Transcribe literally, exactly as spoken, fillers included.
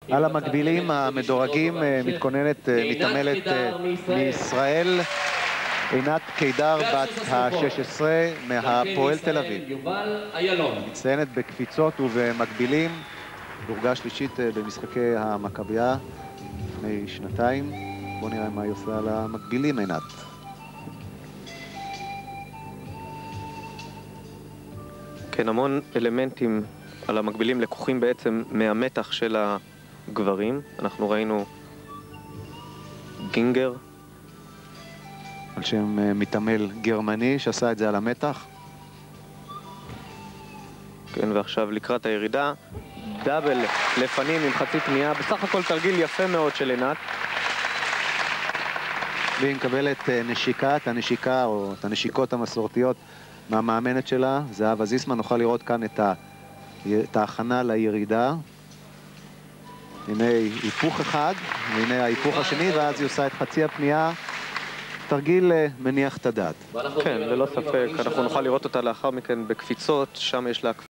על המקבילים המדורגים מתכוננת מתעמלת מישראל, עינת קידר בת ה-שש עשרה מהפועל תל אביב. מצטיינת בקפיצות ובמקבילים, דורגה שלישית במשחקי המכבייה לפני שנתיים. בואו נראה מה היא עושה על המקבילים, עינת. כן, המון אלמנטים על המקבילים לקוחים בעצם מהמתח של הגברים. אנחנו ראינו גינגר על שם מתעמל גרמני שעשה את זה על המתח. כן, ועכשיו לקראת הירידה דאבל לפנים עם חצי פנייה. בסך הכל תרגיל יפה מאוד של עינת. והיא מקבלת נשיקה, את הנשיקה או את הנשיקות המסורתיות מהמאמנת שלה, זהבה זיסמן. נוכל לראות כאן את, ה... את ההכנה לירידה. הנה היפוך אחד, והנה ההיפוך השני, ואז היא עושה את חצי הפנייה. תרגיל מניח את הדעת. כן, ללא ספק. אנחנו נוכל לראות אותה לאחר מכן בקפיצות, שם יש לה